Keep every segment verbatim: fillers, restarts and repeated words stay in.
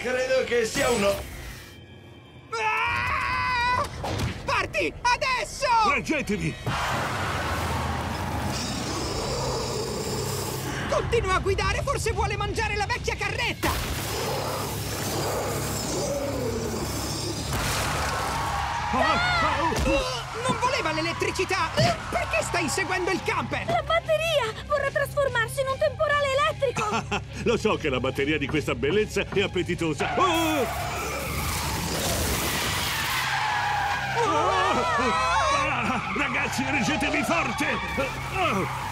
credo che sia uno. Ah! Parti adesso! Reggetevi! Continua a guidare, forse vuole mangiare la vecchia carretta! Ah! Non voleva l'elettricità! Perché stai inseguendo il camper? La batteria! Vorrà trasformarsi in un temporale elettrico! Ah, lo so che la batteria di questa bellezza è appetitosa. Oh! Ah, ragazzi, reggetevi forte! Oh!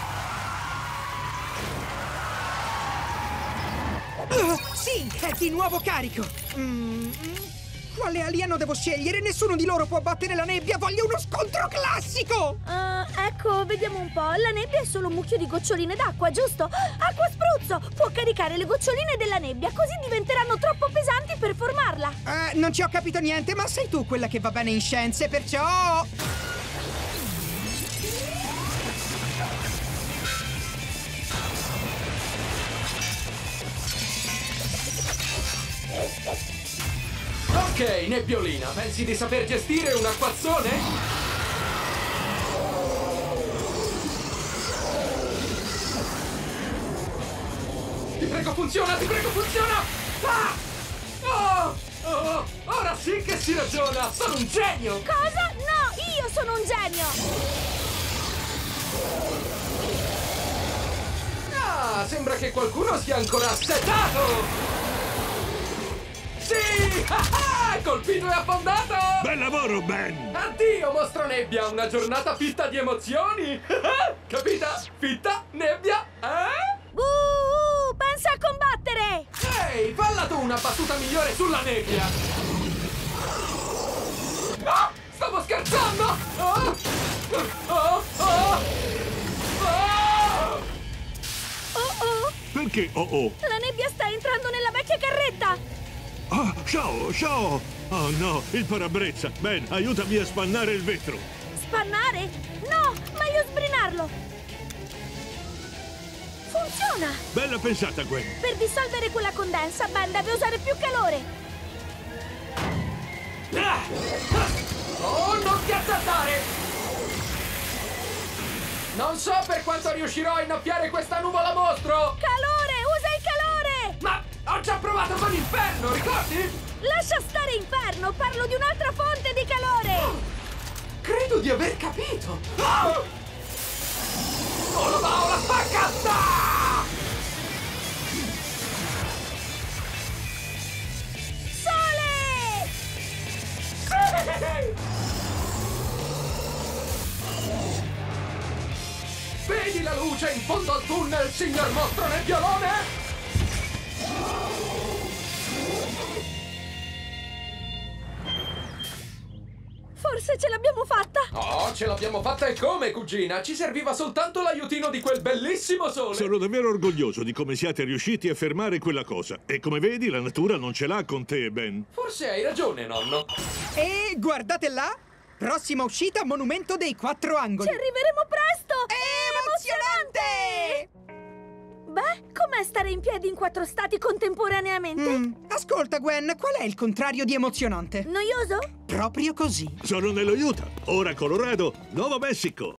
Uh, sì, è di nuovo carico! Mm, quale alieno devo scegliere? Nessuno di loro può battere la nebbia! Voglio uno scontro classico! Uh, ecco, vediamo un po'. La nebbia è solo un mucchio di goccioline d'acqua, giusto? Acqua spruzzo! Può caricare le goccioline della nebbia, così diventeranno troppo pesanti per formarla. Uh, non ci ho capito niente, ma sei tu quella che va bene in scienze, perciò... Ok, Nebbiolina, pensi di saper gestire un acquazzone? Ti prego, funziona, ti prego, funziona! Ah! Oh! Oh! Ora sì che si ragiona! Sono un genio! Cosa? No, io sono un genio! Ah, sembra che qualcuno sia ancora assetato! Sì! Ah, colpito e affondato! Bel lavoro, Ben! Addio, mostro nebbia! Una giornata fitta di emozioni! Capita? Fitta, nebbia, eh? Uh, pensa a combattere! Ehi, falla tu una battuta migliore sulla nebbia! Ah, stavo scherzando! Ah, oh, oh, oh. Oh oh! Perché oh oh? La nebbia sta entrando nella vecchia carretta! Ah, ciao, ciao! Oh no, il parabrezza! Ben, aiutami a spannare il vetro! Spannare? No, meglio sbrinarlo! Funziona! Bella pensata, Gwen! Per dissolvere quella condensa, Ben deve usare più calore! Ah! Oh, non ti azzardare! Non so per quanto riuscirò a innaffiare questa nuvola mostro! Calore! Usa il calore! Ma ho già provato con l'inferno, ricordi? Lascia stare inferno! Parlo di un'altra fonte di calore! Oh, credo di aver capito! Oh! Ora va, ora spaccata! Sole! Vedi la luce in fondo al tunnel, signor mostro nebbiolone? Forse ce l'abbiamo fatta! Oh, ce l'abbiamo fatta e come, cugina? Ci serviva soltanto l'aiutino di quel bellissimo sole! Sono davvero orgoglioso di come siate riusciti a fermare quella cosa. E come vedi, la natura non ce l'ha con te, Ben. Forse hai ragione, nonno. E guardate là! Prossima uscita, Monumento dei Quattro Angoli! Ci arriveremo presto! È emozionante! Beh, com'è stare in piedi in quattro stati contemporaneamente? Mm. Ascolta, Gwen, qual è il contrario di emozionante? Noioso? Proprio così. Sono nello Utah. Ora Colorado, Nuovo Messico.